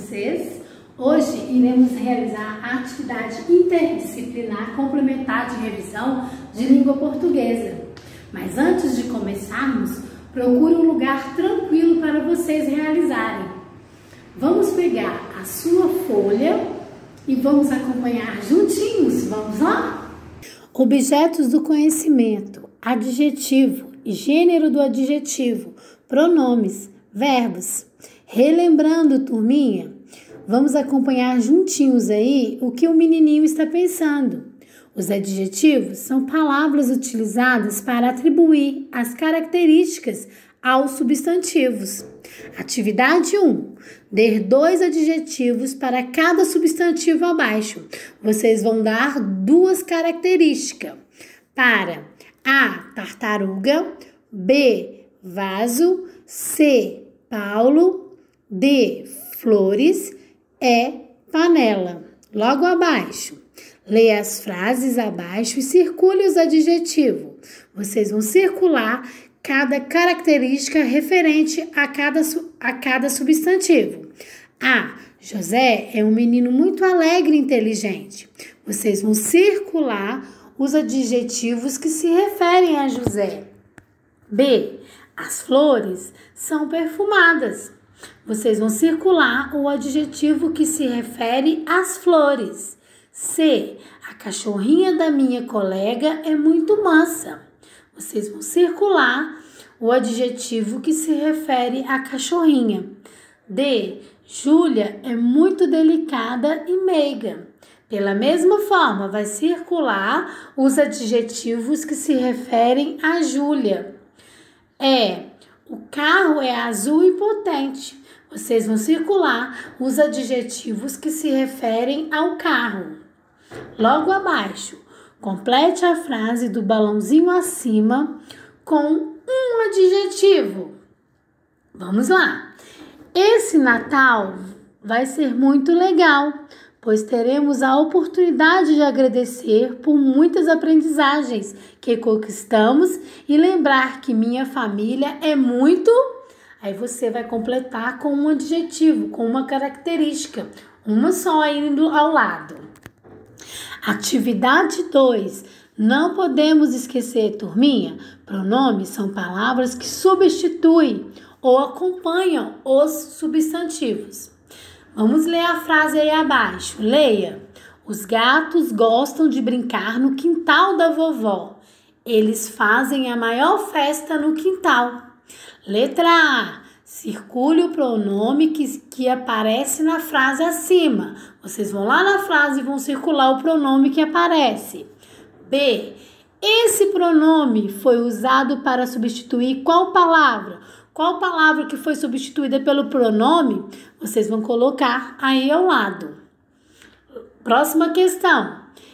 vocês? Hoje iremos realizar a atividade interdisciplinar complementar de revisão de língua portuguesa. Mas antes de começarmos, procure um lugar tranquilo para vocês realizarem. Vamos pegar a sua folha e vamos acompanhar juntinhos. Vamos lá? Objetos do conhecimento, adjetivo, gênero do adjetivo, pronomes, verbos. Relembrando, turminha, vamos acompanhar juntinhos aí o que o menininho está pensando. Os adjetivos são palavras utilizadas para atribuir as características aos substantivos. Atividade 1. Dê 2 adjetivos para cada substantivo abaixo. Vocês vão dar 2 características para A, tartaruga, B, vaso, C, Paulo, D, flores, E, panela. Logo abaixo, leia as frases abaixo e circule os adjetivos. Vocês vão circular cada característica referente a cada substantivo. A, José é um menino muito alegre e inteligente. Vocês vão circular os adjetivos que se referem a José. B, as flores são perfumadas. Vocês vão circular o adjetivo que se refere às flores. C, a cachorrinha da minha colega é muito mansa. Vocês vão circular o adjetivo que se refere à cachorrinha. D, Júlia é muito delicada e meiga. Pela mesma forma, vai circular os adjetivos que se referem a Júlia. E, o carro é azul e potente. Vocês vão circular os adjetivos que se referem ao carro. Logo abaixo, complete a frase do balãozinho acima com um adjetivo. Vamos lá. Esse Natal vai ser muito legal, pois teremos a oportunidade de agradecer por muitas aprendizagens que conquistamos e lembrar que minha família é muito... Aí você vai completar com um adjetivo, com uma característica, uma só indo ao lado. Atividade 2. Não podemos esquecer, turminha, pronomes são palavras que substituem ou acompanham os substantivos. Vamos ler a frase aí abaixo. Leia. Os gatos gostam de brincar no quintal da vovó. Eles fazem a maior festa no quintal. Letra A. Circule o pronome que aparece na frase acima. Vocês vão lá na frase e vão circular o pronome que aparece. B. Esse pronome foi usado para substituir qual palavra? Qual palavra que foi substituída pelo pronome? Vocês vão colocar aí ao lado. Próxima questão.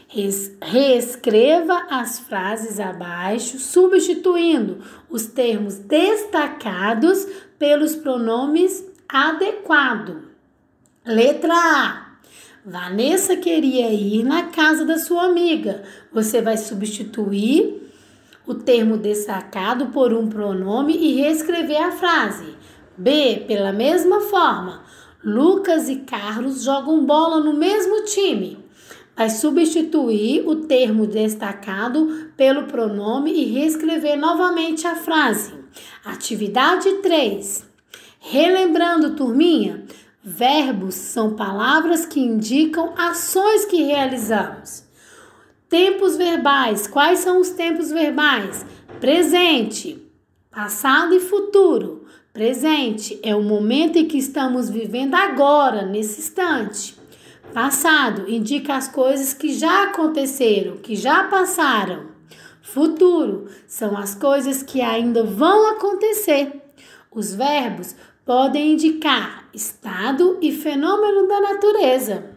Reescreva as frases abaixo, substituindo os termos destacados pelos pronomes adequados. Letra A. Vanessa queria ir na casa da sua amiga. Você vai substituir o termo destacado por um pronome e reescrever a frase. B. Pela mesma forma, Lucas e Carlos jogam bola no mesmo time. Vai substituir o termo destacado pelo pronome e reescrever novamente a frase. Atividade 3. Relembrando, turminha, verbos são palavras que indicam ações que realizamos. Tempos verbais. Quais são os tempos verbais? Presente, passado e futuro. Presente é o momento em que estamos vivendo agora, nesse instante. Passado indica as coisas que já aconteceram, que já passaram. Futuro são as coisas que ainda vão acontecer. Os verbos podem indicar estado e fenômeno da natureza.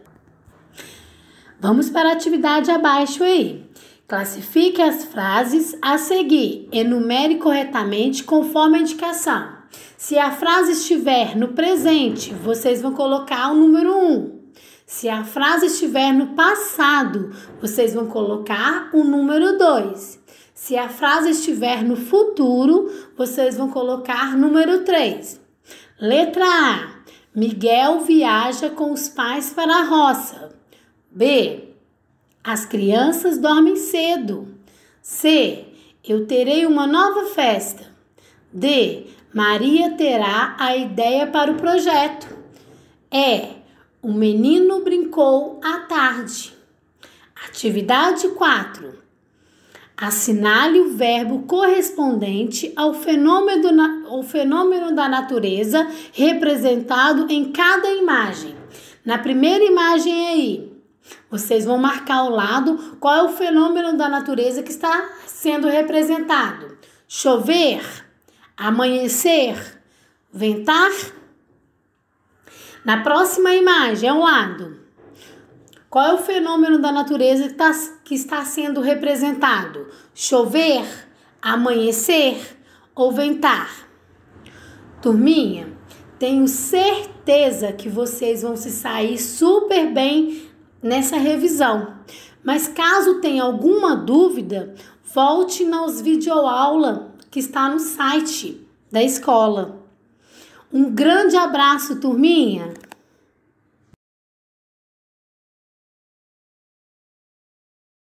Vamos para a atividade abaixo aí. Classifique as frases a seguir. Enumere corretamente conforme a indicação. Se a frase estiver no presente, vocês vão colocar o número 1. Se a frase estiver no passado, vocês vão colocar o número 2. Se a frase estiver no futuro, vocês vão colocar número 3. Letra A. Miguel viaja com os pais para a roça. B. As crianças dormem cedo. C. Eu terei uma nova festa. D. Maria terá a ideia para o projeto. E. O menino brincou à tarde. Atividade 4. Assinale o verbo correspondente ao fenômeno da natureza representado em cada imagem. Na primeira imagem aí, vocês vão marcar ao lado qual é o fenômeno da natureza que está sendo representado. Chover, amanhecer, ventar. Na próxima imagem, ao lado, qual é o fenômeno da natureza que está sendo representado? Chover, amanhecer ou ventar? Turminha, tenho certeza que vocês vão se sair super bem nessa revisão. Mas caso tenha alguma dúvida, volte nas videoaulas que está no site da escola. Um grande abraço, turminha!